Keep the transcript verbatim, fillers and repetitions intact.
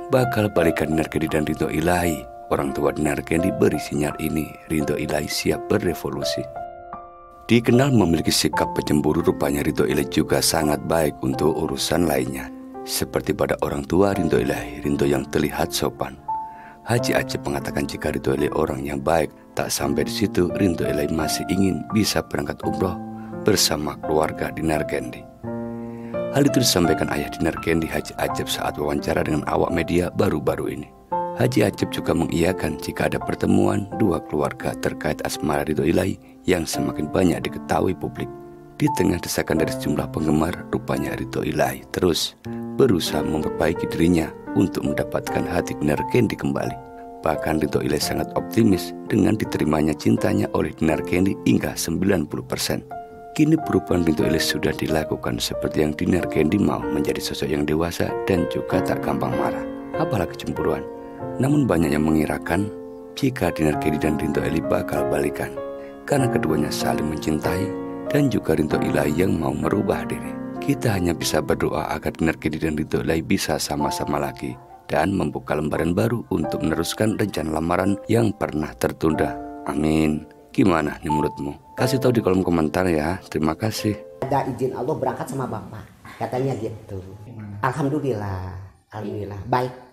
bakal balikan Dinar Kendi dan Rinto Ilahi. Orang tua Dinar Kendi beri sinyal ini, Rinto Ilahi siap berevolusi. Dikenal memiliki sikap pencemburu, rupanya Rinto Ilahi juga sangat baik untuk urusan lainnya. Seperti pada orang tua Rinto Ilahi, Rinto yang terlihat sopan. Haji Acep mengatakan jika Rinto Ilahi orang yang baik. Tak sampai di situ, Rinto Ilahi masih ingin bisa berangkat umroh bersama keluarga Dinar Kendi. Hal itu disampaikan ayah Dinar Kendi, Haji Acep, saat wawancara dengan awak media baru-baru ini. Haji Acep juga mengiyakan jika ada pertemuan dua keluarga terkait asmara Rinto Ilahi yang semakin banyak diketahui publik. Di tengah desakan dari sejumlah penggemar, rupanya Rinto Ilahi terus berusaha memperbaiki dirinya untuk mendapatkan hati Dinar Kendi kembali. Bahkan Rinto Ilahi sangat optimis dengan diterimanya cintanya oleh Dinar Kendi hingga sembilan puluh persen. Kini perubahan Rinto Ilahi sudah dilakukan seperti yang Dinar Kendi mau, menjadi sosok yang dewasa dan juga tak gampang marah, apalagi cemburuan. Namun banyak yang mengirakan jika Dinar Kendi dan Rinto Ilahi bakal balikan, karena keduanya saling mencintai dan juga Rinto Ilahi yang mau merubah diri. Kita hanya bisa berdoa agar Dinar Kendi dan Rinto Ilahi bisa sama-sama lagi dan membuka lembaran baru untuk meneruskan rencana lamaran yang pernah tertunda. Amin. Gimana nih menurutmu? Kasih tahu di kolom komentar ya. Terima kasih. Ada izin Allah berangkat sama bapak, katanya gitu. Alhamdulillah, alhamdulillah baik.